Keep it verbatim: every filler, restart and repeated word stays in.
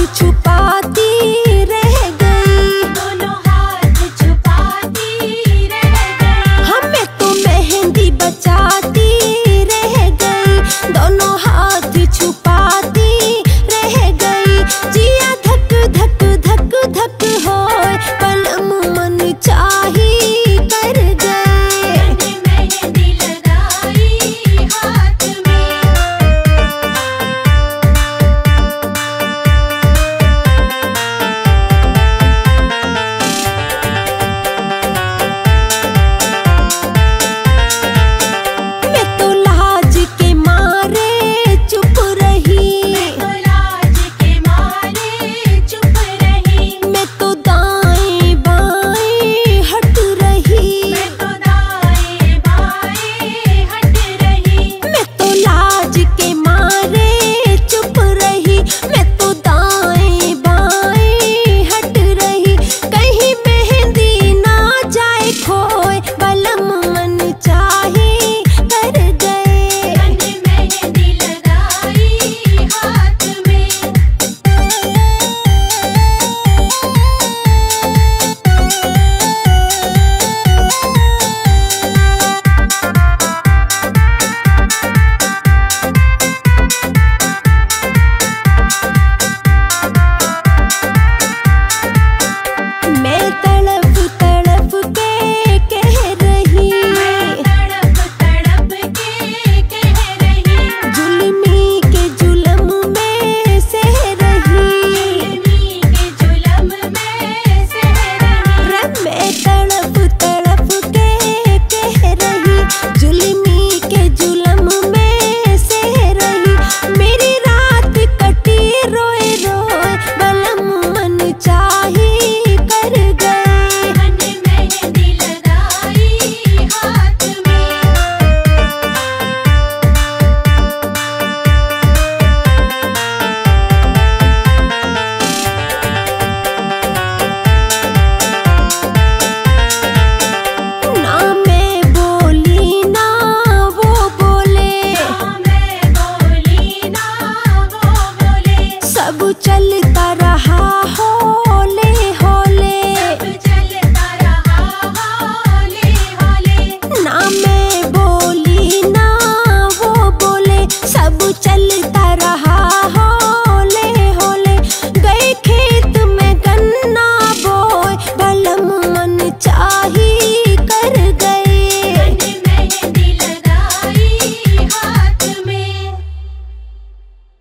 छुपाती रह गई, दोनों हाथ छुपाती रह गई। हमें तो मेहंदी बचाती रह गई, दोनों हाथ छुपाती रह गई। जिया धक धक धक धक होए पलम मन चाही कर गए। मेहंदी लगाई हाथ में, मैं तो लाज के मारे चुप रही, तो लाज के मारे चुप रही। मैं तो दाएं बाएं हट रही, मैं तो दाएं बाएं हट रही। मैं तो लाज के मारे चुप रही, मैं तो दाएं बाएं हट रही। कहीं मेहंदी ना जाए खोए बलम मन चाहे कर गए। मेहंदी लगाई हाथ में, मैं तड़प तड़प के कह रही, तड़प तड़प के कह रही। जुल्मी के जुलम में सह रही। जुल्मी के जुलम में सह रही। मैं तड़प तड़प के कह रही, जुल्मी के जुलम में सह रही। मेरी रात कटी रोए रोए बलम मन चाही कर गए। मेहंदी लगाई हाथ में, ना मैं बोली ना वो बोले, मैं बोली ना वो बोले। सब चलता रहा हो